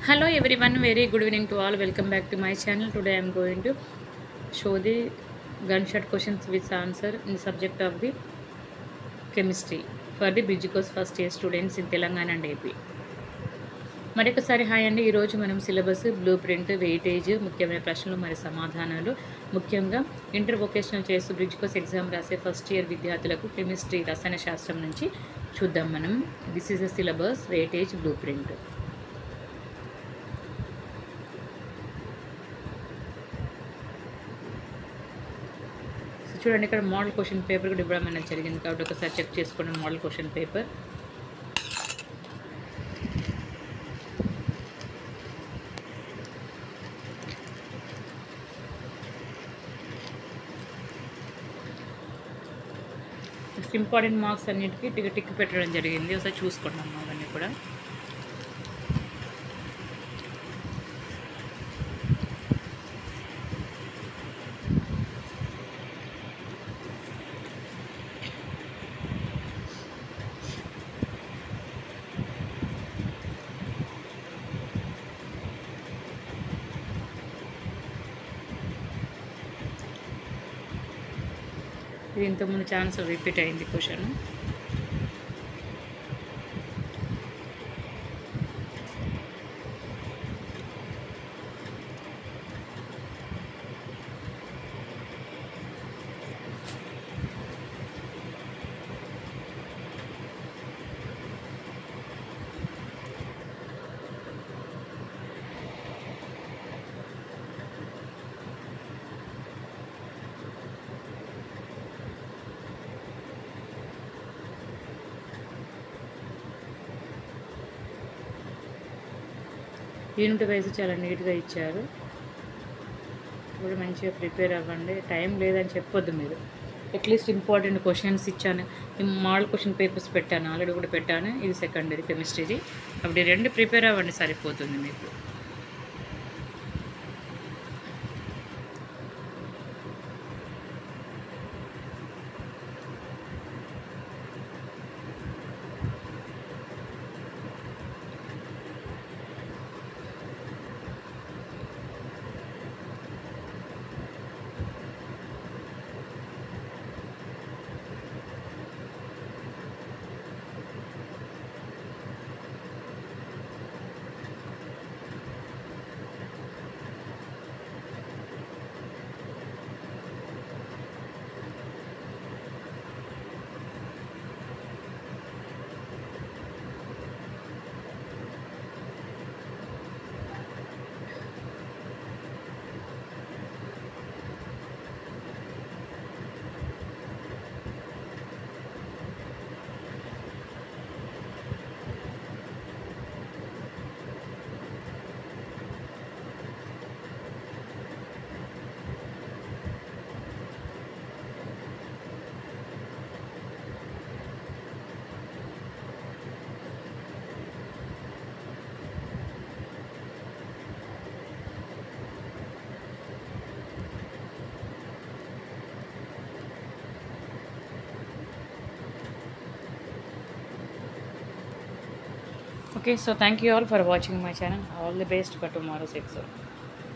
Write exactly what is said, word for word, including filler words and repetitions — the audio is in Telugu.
Hello everyone, very good evening to all. Welcome back to my channel. Today I am going to show the gunshot questions with answer in the subject of the chemistry for the bridge course first year students in Telangana and A P. మరొకసారి హాయ్ అండి. ఈరోజు మనం సిలబస్, బ్లూ ప్రింట్, వెయిటేజ్, ముఖ్యమైన ప్రశ్నలు మరియు సమాధానాలు, ముఖ్యంగా ఇంటర్ వొకేషనల్ చేస్తూ బ్రిడ్జ్ కోర్స్ ఎగ్జామ్ రాసే ఫస్ట్ ఇయర్ విద్యార్థులకు కెమిస్ట్రీ రసాయన శాస్త్రం నుంచి చూద్దాం మనం. This is the syllabus, weightage, blue print. చూడండి, ఇక్కడ మోడల్ క్వశ్చన్ పేపర్ కూడా ఇవ్వడం అనేది జరిగింది కాబట్టి ఒకసారి చెక్ చేసుకోండి model question paper. Important marks అన్నిటికీ టిక్ టిక్ పెట్టడం జరిగింది. ఒకసారి చూసుకోండి అమ్మ అవన్నీ కూడా. ఇది ఇంతకుముందు ఛాన్స్ రిపీట్ అయింది క్వశ్చన్. యూనిట్ వైజ్ చాలా నీట్గా ఇచ్చారు. ఇప్పుడు మంచిగా ప్రిపేర్ అవ్వండి. టైం లేదని చెప్పొద్దు మీరు. అట్లీస్ట్ ఇంపార్టెంట్ క్వశ్చన్స్ ఇచ్చాను. మోడల్ క్వశ్చన్ పేపర్స్ పెట్టాను, ఆల్రెడీ కూడా పెట్టాను. ఇది సెకండరీ కెమిస్ట్రీది. అప్పుడు రెండు ప్రిపేర్ అవ్వండి, సరిపోతుంది మీకు. Okay, so thank you all for watching my channel. All the best for tomorrow's exam.